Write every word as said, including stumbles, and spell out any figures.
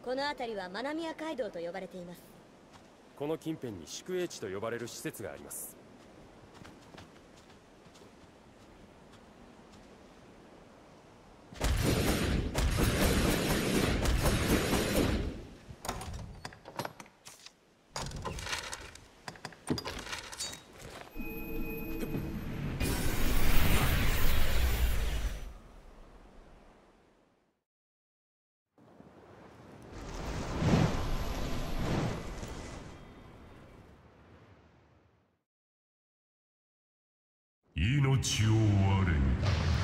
この辺りはマナミア街道と呼ばれています。 この近辺に宿営地と呼ばれる施設があります。 命を我に。